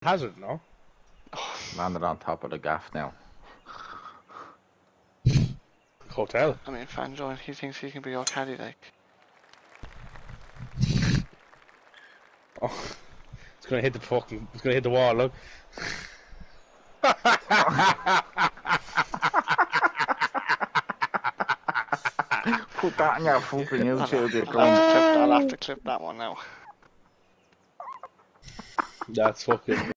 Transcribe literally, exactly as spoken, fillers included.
hazard, no? Landed on top of the gaff now. Hotel. I mean, Fanjoy, he thinks he can be all caddy like. Oh, it's gonna hit the fucking. It's gonna hit the wall. Look. Put that on your fucking YouTube, you I'll, have to clip, I'll cunt. have to clip that one now. That's fucking.